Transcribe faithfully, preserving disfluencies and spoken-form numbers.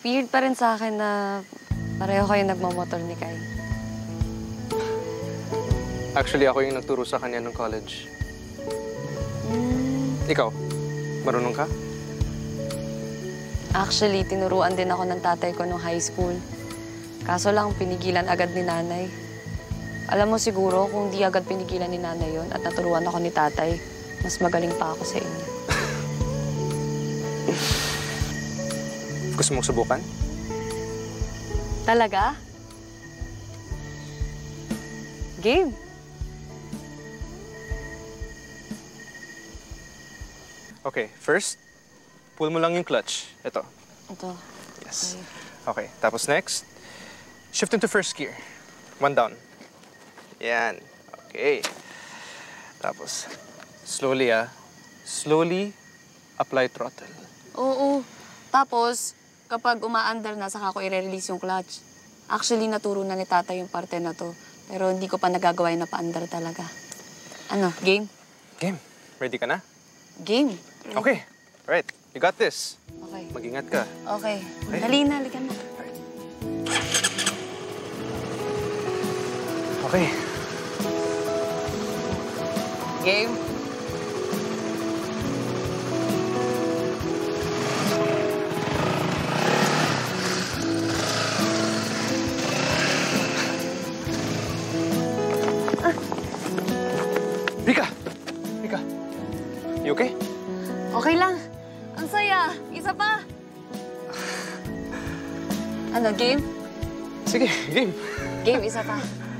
weird pa rin sa akin na pareho kayo nagmamotor ni Kai. Actually, ako yung nagturo sa kanya nung college. Mm. Ikaw, marunong ka? Actually, tinuruan din ako ng tatay ko nung high school. Kaso lang, pinigilan agad ni nanay. Alam mo siguro, kung di agad pinigilan ni nanay yon at naturuan ako ni tatay, mas magaling pa ako sa inyo. Gusto mong subukan? Talaga? Game. Okay, first, pull mo lang yung clutch. Ito. Ito. Yes. Okay, tapos next, shift into first gear. One down. Yan. Okay. Tapos, slowly ah. Slowly, apply throttle. Oo. Tapos, kapag umaandar na, saka ko i-release yung clutch. Actually, naturo na ni Tata yung parte na to. Pero hindi ko pa nagagawa yung napaandar talaga. Ano, game? Game. Ready ka na? Game. Okay. Alright. You got this. Okay. Mag-ingat ka. Okay. Okay. Dali na, ligan na. Okay. Game. Rika! Rika! You okay? Okay lang. Ang saya. Isa pa. Ano, game? Sige, game. Game, isa pa.